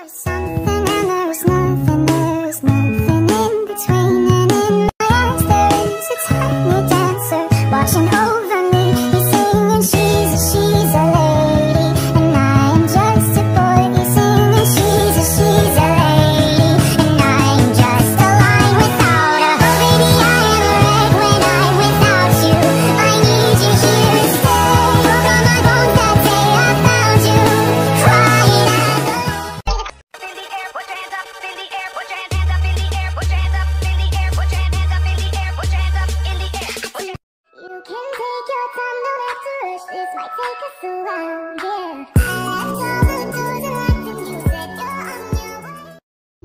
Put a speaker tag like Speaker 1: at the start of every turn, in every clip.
Speaker 1: Something and there was nothing in between. And in my eyes there's a tiny dancer watching over me. He's singing, she's a lady, and I am just a boy. He's singing, she's a lady, and I am just a line without a. Oh baby, I am a wreck when I'm without you. I need you here to stay. Broke on my bones that day I found you, crying at the. You can take your time, don't have to rush. This might take us a while, yeah. I left all the doors and locked them. You said you're on your way.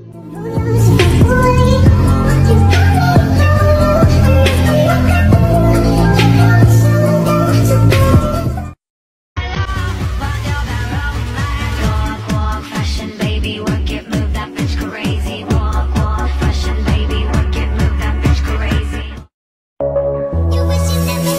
Speaker 2: Fashion, baby, work it, move that bitch crazy. Fashion, baby, work it, move that bitch crazy.
Speaker 1: You wish you never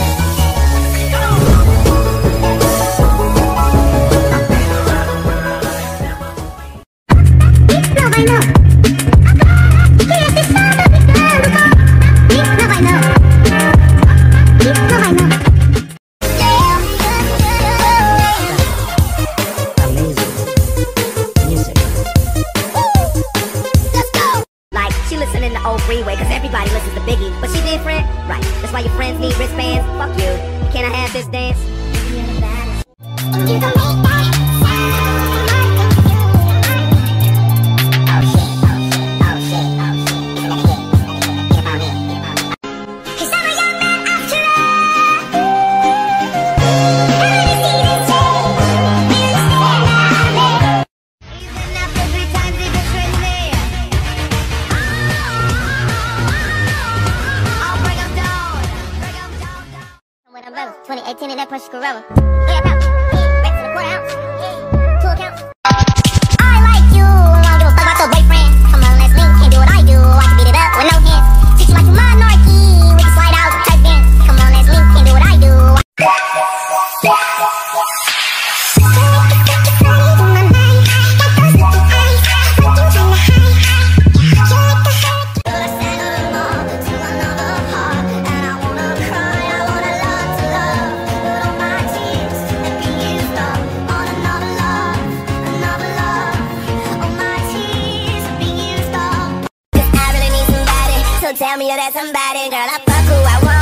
Speaker 1: I know. Here's the sound of the girl. I know. I know. Let's go.
Speaker 3: Like, she listening to old Freeway, cause everybody listens to Biggie. But she different, right? That's why your friends need wristbands. Fuck you. Can I have this dance?
Speaker 1: And you gon' make that
Speaker 3: When I'm better, 2018 in that Porsche Carrera. Yeah, back to the quarter ounce. 2 accounts. I like you, I don't give a fuck about your boyfriend. Come on, let's link, can't do what I do. I can beat it up with no hands. Teach you like you monarchy, we can slide out, type in. Come on, let's link, can't do what I do. Tell me you're that somebody, girl, I fuck who I want.